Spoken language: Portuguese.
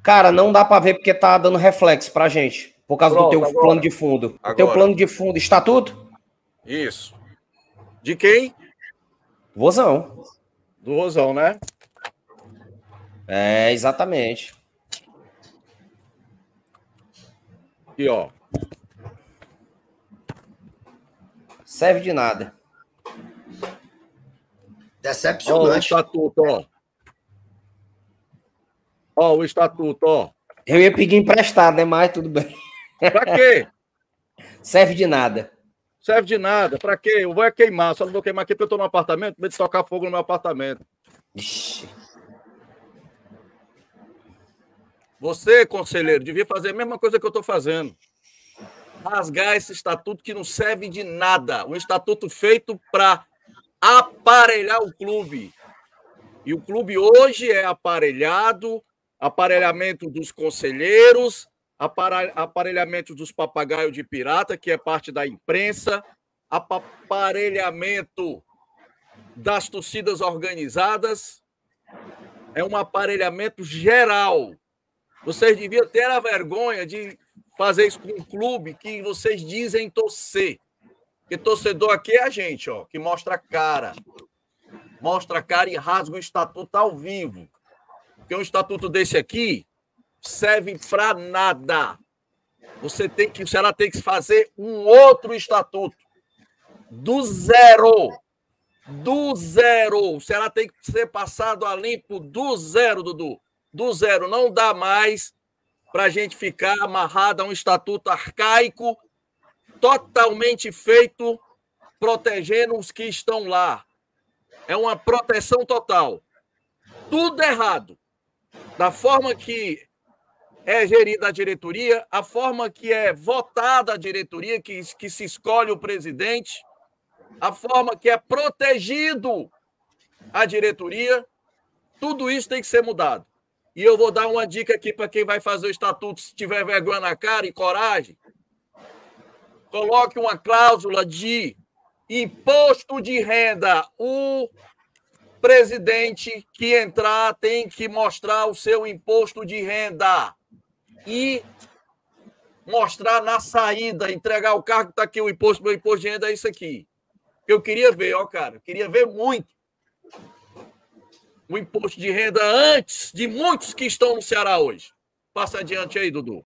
Cara, não dá para ver porque tá dando reflexo pra gente. Por causa do teu plano de fundo. O teu plano de fundo, estatuto? Isso. De quem? Vozão. Do Rosão, né? É, exatamente. E ó. Serve de nada. Decepcionante. Ó, o estatuto, ó. Ó, o estatuto, ó. Eu ia pedir emprestado, né? Mas tudo bem. Pra quê? Serve de nada. Serve de nada. Pra quê? Eu vou queimar. Só não vou queimar aqui porque eu tô no apartamento. Com medo de tocar fogo no meu apartamento. Ixi. Você, conselheiro, devia fazer a mesma coisa que eu tô fazendo. Rasgar esse estatuto que não serve de nada. Um estatuto feito para aparelhar o clube. E o clube hoje é aparelhado, aparelhamento dos conselheiros, aparelhamento dos papagaios de pirata, que é parte da imprensa, aparelhamento das torcidas organizadas. É um aparelhamento geral. Vocês deviam ter a vergonha de fazer isso com um clube que vocês dizem torcer. Porque torcedor aqui é a gente, ó, que mostra a cara. Mostra a cara e rasga o estatuto ao vivo. Porque um estatuto desse aqui serve para nada. Você tem que, ela tem que fazer um outro estatuto. Do zero. Do zero. Se ela tem que ser passado a limpo do zero, Dudu. Do zero. Não dá mais para a gente ficar amarrado a um estatuto arcaico, totalmente feito, protegendo os que estão lá. É uma proteção total. Tudo errado. Da forma que é gerida a diretoria, a forma que é votada a diretoria, que se escolhe o presidente, a forma que é protegido a diretoria, tudo isso tem que ser mudado. E eu vou dar uma dica aqui para quem vai fazer o estatuto, se tiver vergonha na cara e coragem. Coloque uma cláusula de imposto de renda. O presidente que entrar tem que mostrar o seu imposto de renda e mostrar na saída, entregar o cargo, está aqui o imposto, meu imposto de renda é isso aqui. Eu queria ver, ó, cara, queria ver muito o imposto de renda antes de muitos que estão no Ceará hoje. Passa adiante aí, Dudu.